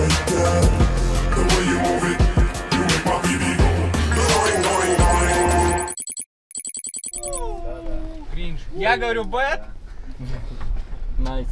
Кринж. Я говорю бэт. Найс.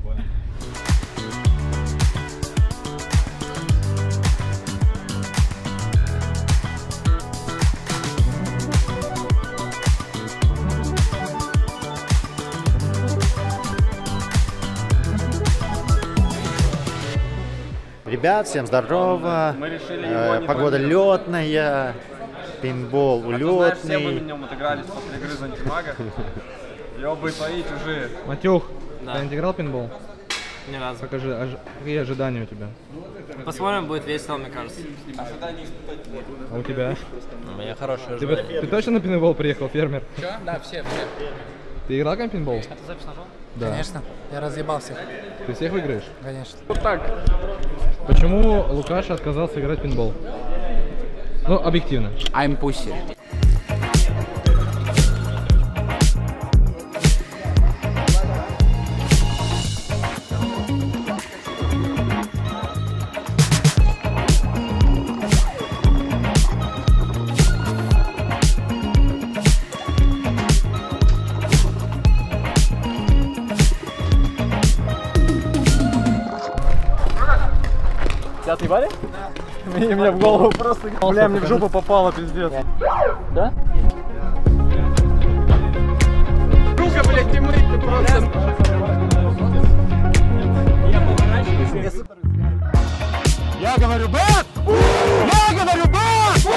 Ребят, всем здорово. Погода летная, пейнтбол улетный. Все мы на нем отыгрались после игры за антимага. Ёбы твои чужие. Матюх, Да. ты не играл в пейнтбол? Ни разу. Покажи, какие ожидания у тебя? Посмотрим, будет весело, мне кажется. А у тебя? У меня хорошие Ты, ожидания. ты точно на пейнтбол приехал, фермер? Чё? Да, все. Ты играл в пейнтбол? Ты запись нажал? Да. Конечно, я разъебал всех, Ты всех выиграешь? конечно. Вот так. Почему Лукаша отказался играть в пейнтбол? Ну, объективно. I'm pussy. Тебя отъебали? Мне в голову просто, бля, мне в жопу попало, пиздец. Да? Сука, блядь, ты просто... Я говорю бэт! Я говорю бэт!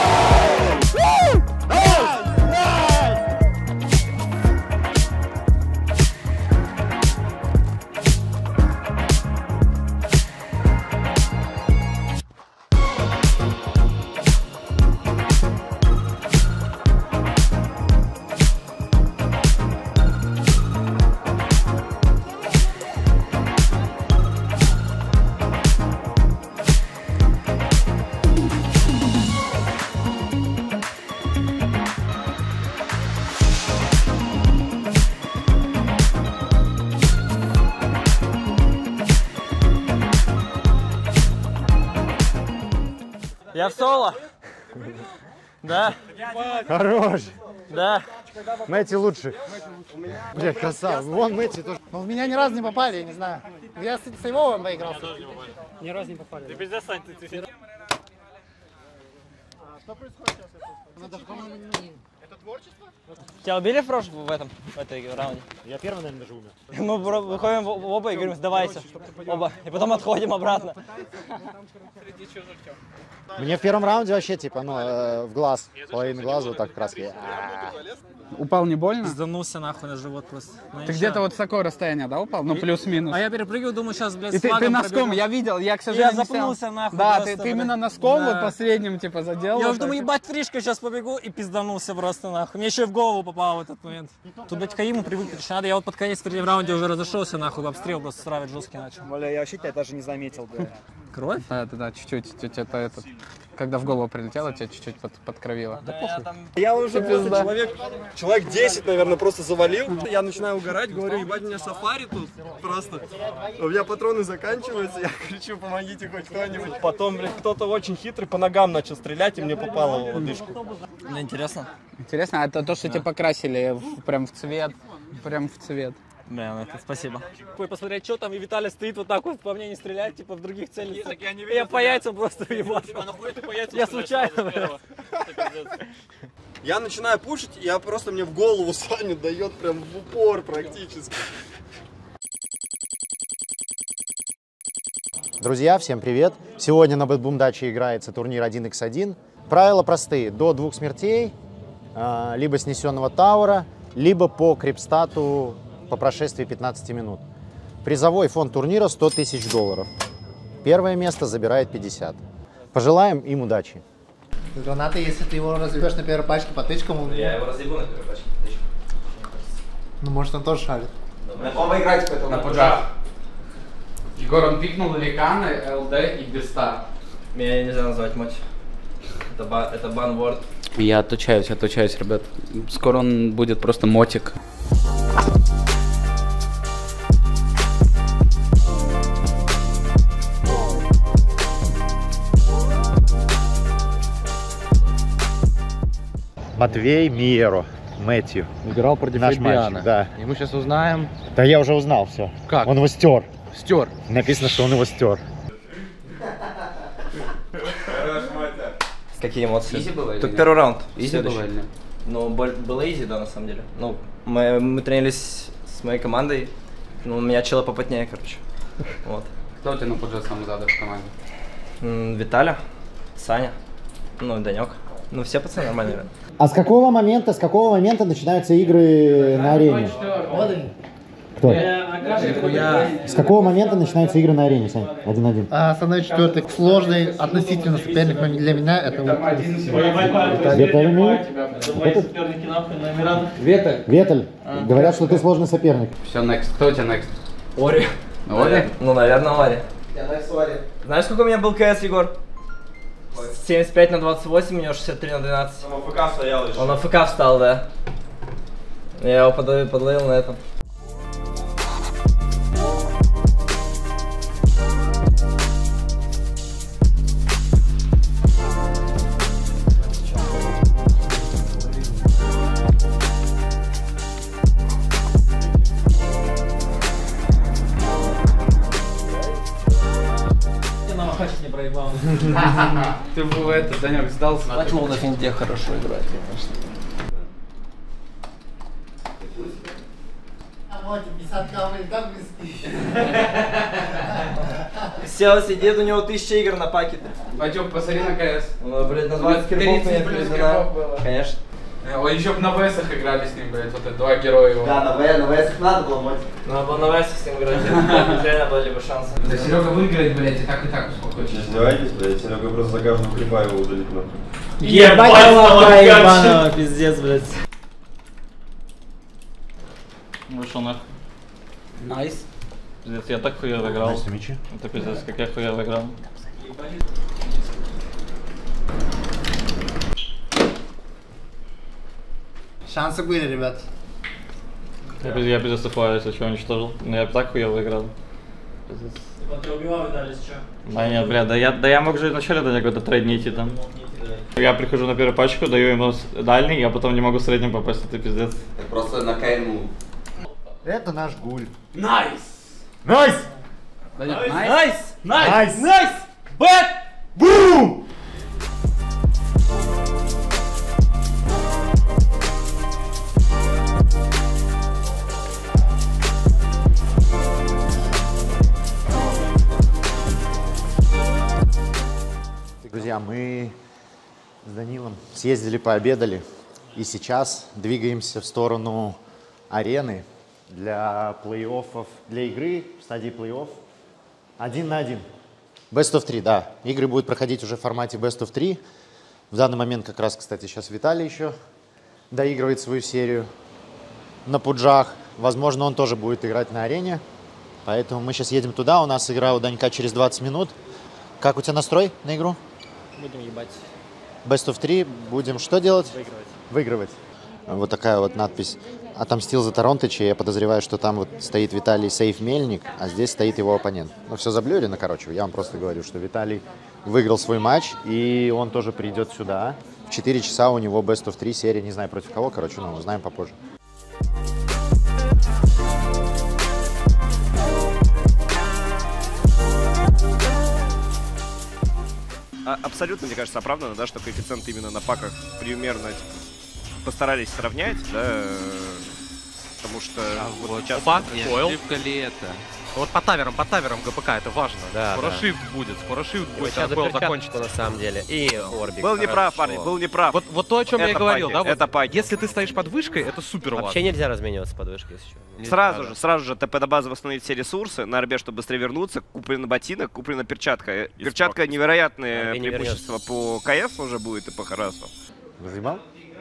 Я в соло. Да? Хорош! Да. Мэти лучше. Бля, красава. Вон Мэти тоже. Но в меня ни разу не попали, я не знаю. Я с Ивовым поиграл. Ты пиздец, Сань, ты... Тебя убили в прошлом, в этой раунде? Я первый, наверное, даже умер. Мы выходим оба и говорим, сдавайся. Оба. И потом отходим обратно. Мне в первом раунде вообще, типа, ну, в глаз, половину глаза вот так как раз. Упал не больно? Сданулся нахуй на живот просто. Ты где-то вот с такого расстояния, да, упал? Ну, плюс-минус. А я перепрыгиваю, думаю, сейчас, блядь, И с ты флагом носком, пробегу. я видел, я, к сожалению, Я не снял. запнулся нахуй Да, просто, ты именно блядь. носком Да. вот последним, типа, задел. Я вот уже думаю, так. ебать, фришка, сейчас побегу и пизданулся просто нахуй. Мне еще и в голову попало в этот момент. Тут, блядь, к ему привыкнуть еще надо. Я вот под конец в третьем раунде уже разошелся нахуй, обстрел просто стравить жесткий начал. Бля, я вообще тебя даже не заметил, бля. Кровь? Да, чуть-чуть, это этот. Когда в голову прилетело, тебя чуть-чуть подкровило. Да похуй. Я уже просто человек 10, наверное, просто завалил. Я начинаю угорать, говорю, ебать, у меня сафари тут просто. У меня патроны заканчиваются, я кричу, помогите хоть кто-нибудь. Потом, блядь, кто-то очень хитрый по ногам начал стрелять, и мне попало в лодыжку. Мне интересно. Интересно, а это то, что тебя покрасили прям в цвет? Прям в цвет. Бля, это спасибо. Посмотреть, что там, и Виталий стоит вот так вот, по мне не стрелять, типа в других целях. Я по яйцам просто ебать. А нахуй ты по яйцам? Я случайно, бля. Я начинаю пушить, и я просто мне в голову Саню дает прям в упор практически. Друзья, всем привет! Сегодня на Бэтбумдаче играется турнир 1х1. Правила простые. До 2 смертей, либо снесенного таура, либо по крипстату по прошествии 15 минут. Призовой фонд турнира $100 000. Первое место забирает 50. Пожелаем им удачи. Гранаты, если ты его разъебешь на первой пачке по тычкам, Я его разъебу на первой пачке по тычкам. ну может он тоже шарит. На ком играть поэтому? На пуджах. Егор, он пикнул Ликаны, ЛД и Беста. Меня нельзя назвать мать. Это банворд. Я отучаюсь, ребят. Скоро он будет просто мотик. Матвей Миеро. Мэтью. Играл против Наш Фабиана. мальчик, да. И мы сейчас узнаем, Да я уже узнал все. как. Он его стер. Стер. Написано, что он его стер. Какие эмоции? Изи было или Тут нет? первый раунд. Изи Следующий. было или нет? Ну, было изи, да, на самом деле. Ну, мы тренировались с моей командой. Ну, у меня челы попотнее, короче. Вот. Кто у тебя на пудже самый задор в команде? Виталя, Саня, ну, Данек. Ну, все пацаны нормальные. А с какого момента начинаются игры на арене? Кто? С какого момента начинаются игры на арене, Сань? 1-1. Основной четвертый сложный относительно соперник для меня это Веталь. Говорят, что ты сложный соперник. Все, next. Кто у тебя next? Ори. Ори? Ну, наверное, Ори. Я next Ори. Знаешь, сколько у меня был КС, Егор? 75 на 28, у него 63 на 12. Он на ФК стоял еще. Он на ФК встал, да. Я его подловил на этом. Не проебал. Ты был это, Данек, сдался. Начал на финте хорошо играть, конечно. Сел, сидит, у него 1000 игр на пакете. Батек, посмотри на КС. Ну, блядь, на 20 кирпов 30 меня плюс передана. кирпов было. Конечно. Ой, еще бы на ВСах играли с ним, блядь, вот это два героя его. Да, на ВС надо было мать. Надо было на ВС с ним играть. Реально были бы шансы. Да Серега выиграет, блядь, и так успокоится. Издеваетесь, блядь, Серега просто за каждого клипа его удалит нахуй. Ебать, ебаного, пиздец, блядь. Вышел нахуй. Найс. Пиздец, я так хуёво играл. Это пиздец, как я хуёво играл. Шансы были, ребят. Я пиздец офлаюсь, что уничтожил. Но я так хуёво играл. Пиздец. Ты убивал Виталий сейчас. Да нет, бля, да я мог же вначале до него до трейд идти там. Я прихожу на первую пачку, даю ему дальний, я потом не могу в среднем попасть, это пиздец. Так просто на КМУ. Это наш гуль. Найс! Найс! Найс! Найс! Найс! Бэт! Бум! Друзья, мы с Данилом съездили, пообедали, и сейчас двигаемся в сторону арены для плей-оффов, для игры в стадии плей-офф 1 на 1. Best of 3, да. Игры будут проходить уже в формате Best of 3. В данный момент как раз, кстати, сейчас Виталий еще доигрывает свою серию на пуджах. Возможно, он тоже будет играть на арене. Поэтому мы сейчас едем туда. У нас игра у Данька через 20 минут. Как у тебя настрой на игру? Будем ебать. Best of 3. Будем что делать? Выигрывать. Выигрывать. Вот такая вот надпись. Отомстил за Торонтыча. Я подозреваю, что там вот стоит Виталий Сейф Мельник, а здесь стоит его оппонент. Ну, все заблюрено, короче. Я вам просто говорю, что Виталий выиграл свой матч, и он тоже придет сюда. В 4 часа у него Best of 3 серия. Не знаю против кого, короче, но узнаем попозже. Абсолютно, мне кажется, оправданно, да, что коэффициенты именно на паках примерно постарались сравнять, да, потому что вот сейчас... Ошибка ли это? Вот по таверам ГПК, это важно. Да, скоро шифт будет, сейчас Белл закончится. На самом деле. И Орбик. Был неправ, парень, был неправ. Вот то, о чем я и говорил, да? Это паки. Если ты стоишь под вышкой, это супер важно. Вообще нельзя размениваться под вышкой, если что. Сразу же ТП до базы восстановить все ресурсы, на арбе, чтобы быстрее вернуться, куплена ботинок, куплена перчатка. Перчатка невероятное преимущество по КС уже будет и по Харасу. Разъебал?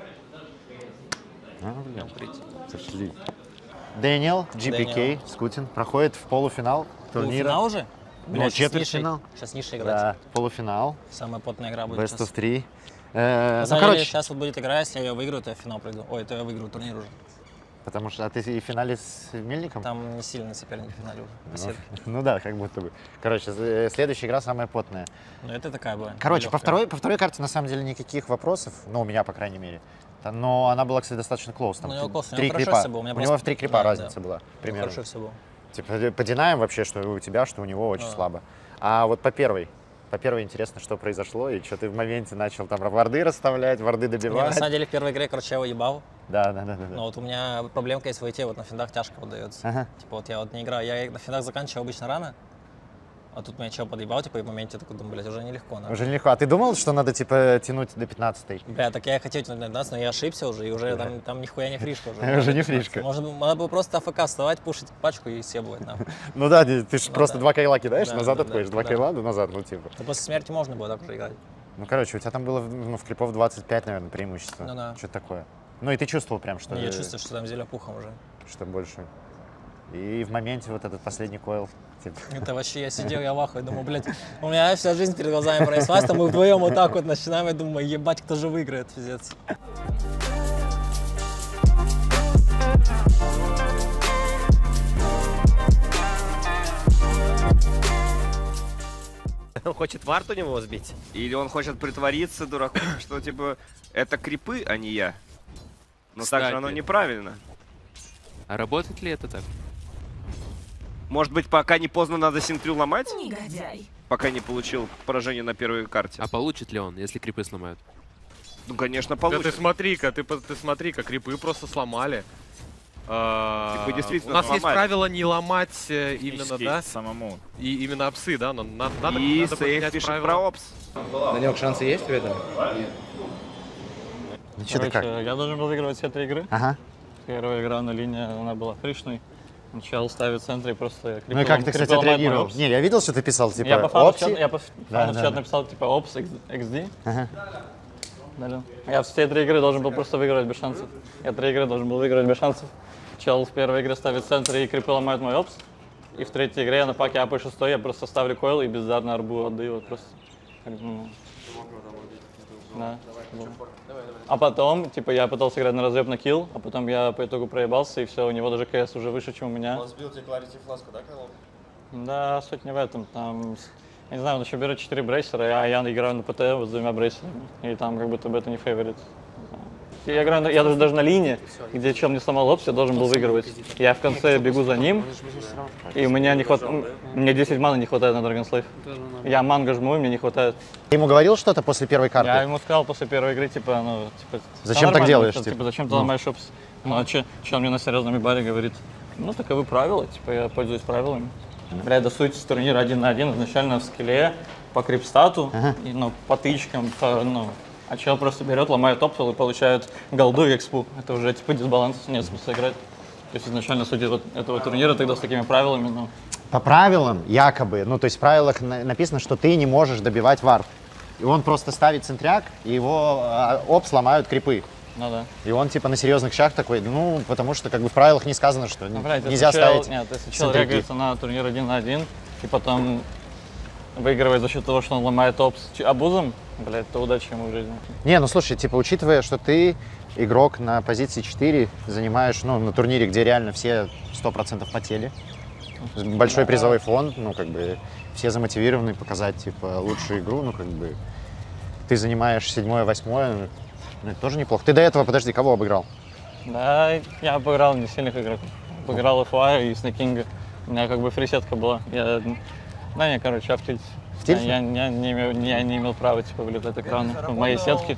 Сошли. Дэниел, GPK, Скутин, проходит в полуфинал турнира. Полуфинал уже? Ну, четвертьфинал. Сейчас ниже играть. Да, полуфинал. Самая потная игра будет Best сейчас. of 3. На самом деле, сейчас вот будет игра, если я ее выиграю, то я в финал пройду. Ой, то я выиграю турнир уже. Потому что, а ты и в финале с Мельником? Там не сильный соперник в финале уже. Ну да, как будто бы. Короче, следующая игра самая потная. Ну это такая была. Короче, по второй карте на самом деле никаких вопросов, ну у меня, по крайней мере. Но она была, кстати, достаточно close. Там Ну, у него close, у него 3 хорошо крипа. всё было, у меня У него просто- в 3 крипа да, разница да. была, примерно. Хорошо все было. Типа по динам вообще, что у тебя, что у него очень слабо. А вот по первой интересно, что произошло, и что ты в моменте начал там варды расставлять, варды Не, на добивать. самом деле в первой игре, короче, я его ебал. Да. Но вот у меня проблемка есть в IT, вот на финдах тяжко поддается. Ага. Типа вот я вот не играю, я на финдах заканчиваю обычно рано, а тут меня чел подъебал, типа, и в моменте такой думаю, блядь, уже нелегко. Надо. Уже нелегко. А ты думал, что надо, типа, тянуть до 15-й? Бля, так я хотел тянуть на 15, но я ошибся уже, и уже там нихуя не фришка уже. Уже не фришка. Можно надо было просто АФК вставать, пушить пачку и съебывать нахуй. Ну да, ты же просто да. 2 кайла кидаешь, Да, назад да, отходишь, да, 2 да. кайла, назад, ну типа. Да после смерти можно было так уже играть. Ну, короче, у тебя там было, ну, в крипов 25, наверное, преимущество. Ну да. Что-то такое. Ну, и ты чувствовал прям, что... Я чувствую, что там зеля пухом уже. Что больше. И в моменте вот этот последний койл, типа... Это вообще, я сидел, я в ахуе, думаю, блядь, у меня вся жизнь перед глазами пронеслась, там мы вдвоем вот так вот начинаем, я думаю, ебать, кто же выиграет, пиздец. Он хочет вард у него сбить. Или он хочет притвориться дураком, что типа это крипы, а не я. Но Кстати. также оно неправильно. А работает ли это так? Может быть, пока не поздно надо синтрю ломать? Негодяй. Пока не получил поражение на первой карте. А получит ли он, если крипы сломают? Ну, конечно, Да получит. ты смотри-ка, крипы просто сломали. Крипы действительно у нас есть сломали. правило не ломать именно, да? Самому. И именно опсы, да? Но надо И надо сейф поменять пишет правила. про опс. Данек, шансы есть у этого? Ну, что ты как? Я должен был выигрывать все 3 игры. Ага. Первая игра на линии, она была фришной. Чел ставит в центре, просто Ну и как ты, кстати, отреагировал? Не, я видел, что ты писал, типа, я по фану в опси. чат написал, типа, опс, XD. Ага. Я все 3 игры должен был просто выигрывать без шансов. Я 3 игры должен был выигрывать без шансов. Чел в первой игре ставит в центре и крипы ломают мой опс. И в третьей игре я на паке апаю 6, я просто ставлю койл и бездарно арбу отдаю. Вот просто. Да. А потом, типа, я пытался играть на разъеб на килл, а потом я по итогу проебался, и все, у него даже КС уже выше, чем у меня. Он сбил тебе Clarity фласку, да, Кайлов? Да, суть не в этом. Там, я не знаю, он еще берет 4 брейсера, а я играю на ПТ вот с 2 брейсерами. И там как будто бы это не фейворит. Я играю, я даже на линии, где чел мне сломал опс, я должен был выигрывать. Я в конце бегу за ним, и у меня не хватает, мне 10 маны не хватает на Dragon Slave. Я манго жму, и мне не хватает. Ты ему говорил что-то после первой карты? Я ему сказал после первой игры, типа, ну, типа... Зачем так делаешь? Типа, зачем ты ломаешь опс? Ну, а чел мне на серьезном баре говорит, ну, таковы правила, типа, я пользуюсь правилами. Бля, да суть с турнира 1 на 1 изначально в скилле, по крипстату, и, ну, по тычкам, ну... А чел просто берет, ломает опсел и получает голду и экспу. Это уже типа дисбаланс, нет смысла играть. То есть изначально суть вот этого турнира тогда с такими правилами, ну... По правилам, якобы, ну то есть в правилах написано, что ты не можешь добивать вард. И он просто ставит центряк, и его опс ломают крипы. Ну да. И он типа на серьезных щах такой, ну потому что как бы в правилах не сказано, что нельзя ставить. Нет, если чел регается на турнир 1 на 1, и потом выигрывает за счет того, что он ломает опс абузом, блядь, то удачи ему в жизни. Не, ну слушай, типа, учитывая, что ты игрок на позиции 4, занимаешь, ну, на турнире, где реально все 100% потели, большой призовой фонд, ну, как бы, все замотивированы показать, типа, лучшую игру, ну, как бы, ты занимаешь 7-е, 8-е, ну, это тоже неплохо. Ты до этого, подожди, кого обыграл? Да, я обыграл не сильных игроков. Обыграл FY и Снэкинга. У меня как бы фрисетка была. Да не, короче, в тильте. В тильте? Я не имел права, типа, вылетать экрана в моей сетке.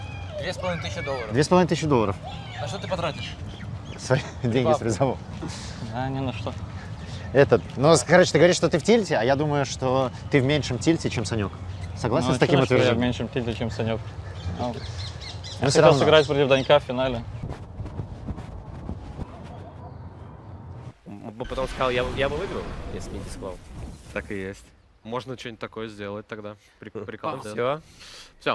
$2500. $2500. На что ты потратишь? Свои деньги с призового. Да, ни на что. Ну, короче, ты говоришь, что ты в тильте, а я думаю, что ты в меньшем тильте, чем Санек. Согласен Ну, с таким что я в утверждением? меньшем тильте, чем Санек. Ну, Но я все хотел равно. сыграть против Данька в финале. Он потом сказал, я бы выиграл, если бы не дисклал. Так и есть. Можно что-нибудь такое сделать тогда. Прикол. Все.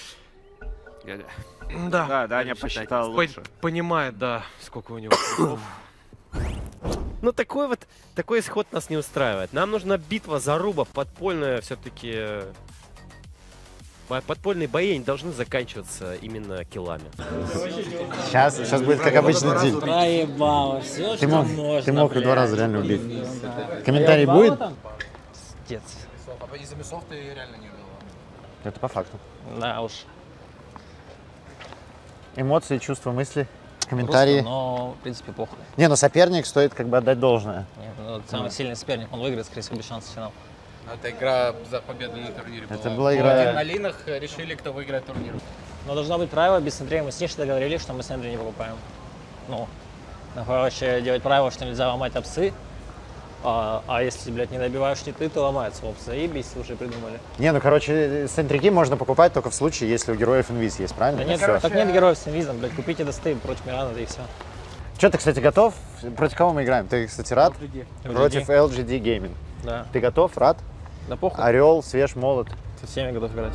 Да. Да, Даня посчитал лучше. Понимает, да, сколько у него крипов. Ну такой исход нас не устраивает. Нам нужна битва, заруба, подпольная все-таки. Подпольные бои не должны заканчиваться именно киллами. Сейчас будет как обычный день. Проебало, все, что можно. Ты мог и 2 раза реально убить. Комментарий будет? Пиздец. Из-за мясов ты реально не убил. Это по факту. Да уж. Эмоции, чувства, мысли, комментарии. Грустно, но, в принципе, похуй. Не, ну соперник стоит как бы отдать должное. Нет, ну, самый сильный соперник, он выиграет, скорее всего, без шансов в финал. Это игра за победу на турнире была. Это была игра... В адреналинах решили, кто выиграет турнир. Но должно быть правило, без Андрея мы с Нишей договорились, что мы с Андреем не покупаем. Ну, короче, делать правило, что нельзя ломать опсы. А если, блядь, не добиваешь не ты, то ломается опс. Заебись, уже придумали. Не, ну, короче, сентрики можно покупать только в случае, если у героев инвиз есть, правильно? Да нет, Всё. так нет героев с инвизом, блядь, купите досты против Мирана, да и все. Что, ты, кстати, готов? Против кого мы играем? Ты, кстати, рад? LGD. Против LGD Gaming. Да. Ты готов? Рад? Да похуй. Орел, свеж, молот. Со всеми готов играть.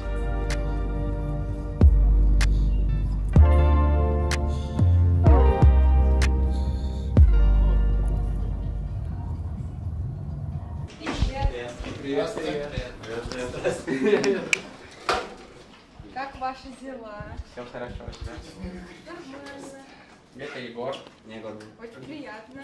Привет. Привет. Как ваши дела? Все хорошо. Нормально. Это Егор. Очень приятно.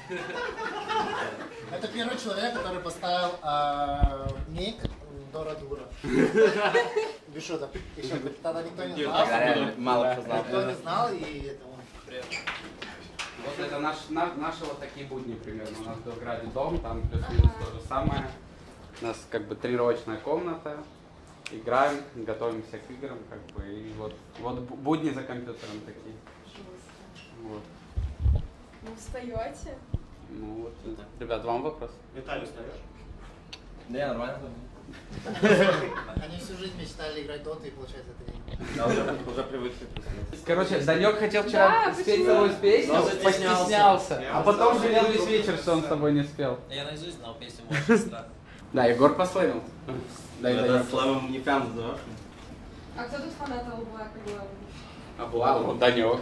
Это первый человек, который поставил ник Дора Дура. Без шуток. Еще тогда никто не знал. Мало кто знал. Никто не знал, и это он. Вот это наши вот такие будни примерно. У нас в Белграде дом, там плюс-минус то же самое. У нас как бы тренировочная комната. Играем, готовимся к играм, как бы, и вот будни за компьютером такие. Вот. Вы встаете? Ну вот, ребят, вам вопрос? Виталий, встаешь? Да я нормально. Они всю жизнь мечтали играть доту, и получается это не. Да, уже привыкли. Короче, Данек хотел вчера спеть с тобой песню, постеснялся, а потом жалел весь вечер, что он с тобой не спел. Я наизусть знал песню «Моя сестра». Да, Егор пославил. Да, славим не прям задавашь. А кто тут фанат Алблака главный? А была вот Данек.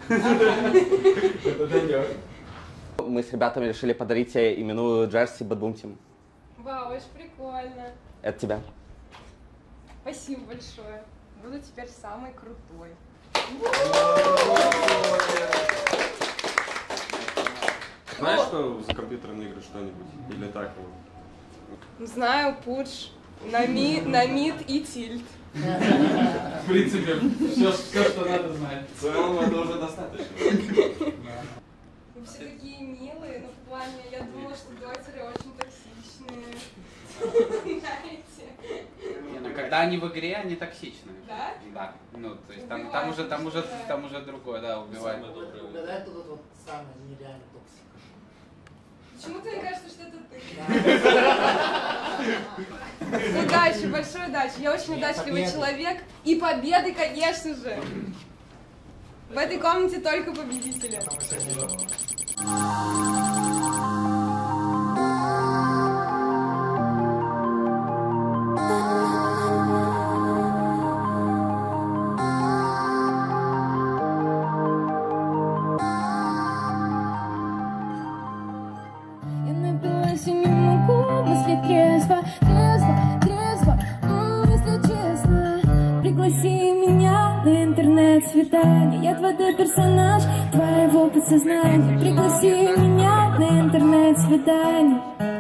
Мы с ребятами решили подарить тебе именную джерси Bad Boom Team. Вау, очень прикольно. Это тебя. Спасибо большое. Буду теперь самый крутой. Знаешь, что за компьютерные игры что-нибудь? Или так? Знаю, пудж, на мид и тильт. В принципе, все, что надо знать. В целом это уже достаточно. Вы все такие милые, но в плане, я думала, что дотеры очень токсичные. Знаете? Не, ну когда они в игре, они токсичные. Да? Да. Ну, то есть там уже другое, да, убивает. Угадай, кто тут вот самый нереальный токсик. Почему-то мне кажется, что это ты. Удачи, большой удачи. Я очень удачливый человек. И победы, конечно же. В этой комнате только победители. Я напилась и не могу мыслить трезво, если честно. Пригласи меня на интернет-свидание. Я 2D-персонаж твоего подсознания. Пригласи меня на интернет-свидание.